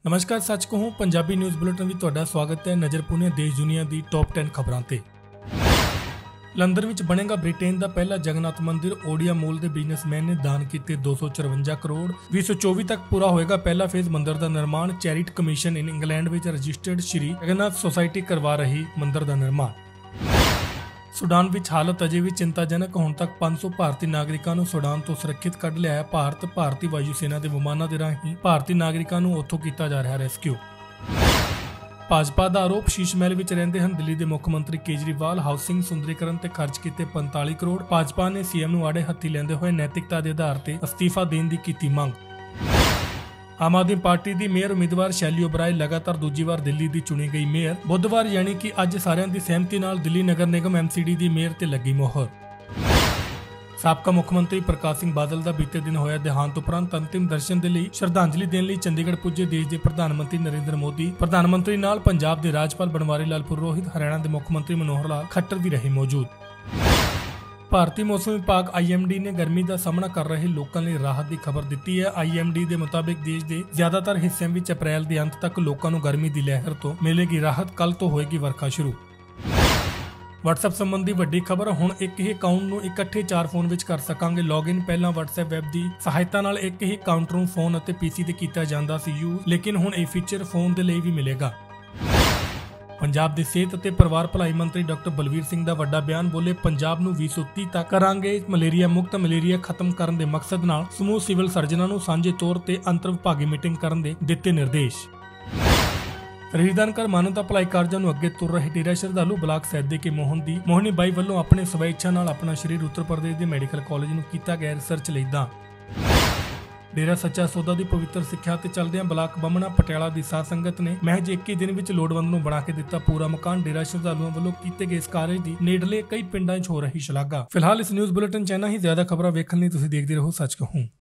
नमस्कार, सच कहूं Punjabi news bulletin में तुहाडा स्वागत है। नज़र पुणे देश दुनिया की टॉप 10 खबरों ते। लंदन में बनेगा ब्रिटेन का पहला जगन्नाथ मंदिर। ओडिया मूल के बिजनेसमैन ने दान किए 254 करोड़। 2024 तक पूरा होएगा पहला फेज मंदिर का निर्माण। चैरिटी कमीशन इन इंग्लैंड में रजिस्टर्ड श्री जगन्नाथ सोसायटी करवा रही मंदिर का निर्माण। सूडान विच हालत अजे भी चिंताजनक। हुण तक 500 भारतीय नागरिकों को सूडान तो सुरक्षित कढ़ लिया है भारत। भारतीय वायु सेना के विमानों के राही भारतीय नागरिकों को उत्थों किया जा रहा रेस्क्यू। भाजपा का आरोप शीश महल में रहिंदे हैं दिल्ली के मुख्यमंत्री केजरीवाल। हाउसिंग सुंदरीकरण ते खर्च किए 45 करोड़। भाजपा ने सीएम नूं आड़े हत्थी लैंदे हुए नैतिकता के आधार पर अस्तीफा देने की कीती मंग। आम आदमी पार्टी की मेयर उम्मीदवार शैली ओबराय लगातार दूजी बार दिल्ली की चुनी गई मेयर। बुधवार यानी कि अज सारिਆਂ की सहमति नाल दिल्ली नगर निगम MCD की मेयर ते लगी मोहर। साबका मुख्यमंत्री प्रकाश सिंह बादल का बीते दिन होया देहांत उपरंत अंतिम दर्शन के लिए श्रद्धांजलि देने लिए चंडीगढ़ पुजे देश के प्रधानमंत्री नरेंद्र मोदी। प्रधानमंत्री नाल पंजाब के राज्यपाल बनवारी लाल पुरोहित, हरियाणा के मुख्यमंत्री मनोहर लाल खट्टर भी रहे मौजूद। भारतीय मौसम विभाग IMD ने गर्मी का सामना कर रहे लोगों लिए राहत की खबर दी है। IMD के मुताबिक देश के ज्यादातर हिस्सों में अप्रैल के अंत तक लोगों को गर्मी की लहर तो मिलेगी राहत। कल तो होएगी वर्षा शुरू। WhatsApp संबंधी वड्डी खबर। हुण एक ही अकाउंट नूं इकट्ठे 4 फोन विच कर सकांगे लॉगिन। पहला WhatsApp वैब की सहायता नाल एक ही अकाउंट नूं फोन और PC ते कीता जांदा सी यूज, लेकिन हुण यह फीचर फोन के लिए भी मिलेगा। पंजाब के सेहत ते परिवार भलाई मंत्री डॉक्टर बलवीर सिंह का वड्डा बयान। बोले पंजाब नूं 2030 तक करांगे मलेरिया मुक्त। मलेरिया खत्म करने के मकसद नाल समूह सिविल सर्जनां नूं सांझे तौर ते अंतर विभागी मीटिंग करन दे दित्ते निर्देश। शरीरदान कर मानवता भलाई कारजां नूं अगे तुर रहे डेरा श्रद्धालु ब्लाक सैदे के मोहनी बाई वल्लों अपने स्व इच्छा नाल अपना शरीर उत्तर प्रदेश के मैडिकल कॉलेज नूं कीता गया रिसर्च लई दान। डेरा सच्चा सौदा की पवित्र सिक्ख्या ते चलदियां ब्लाक बमना पटियाला की साध संगत ने महज 21 दिन विच लोड़वंद नूं बना के दिता पूरा मकान। डेरा श्रद्धालुओं वालों कीते गए इस कार्य की नेड़ले कई पिंडां 'च हो रही शलाघा। फिलहाल इस न्यूज़ बुलेटिन 'च इन्ना ही। ज्यादा खबरां वेखण लई तुसीं देखदे रहो सच कहूं।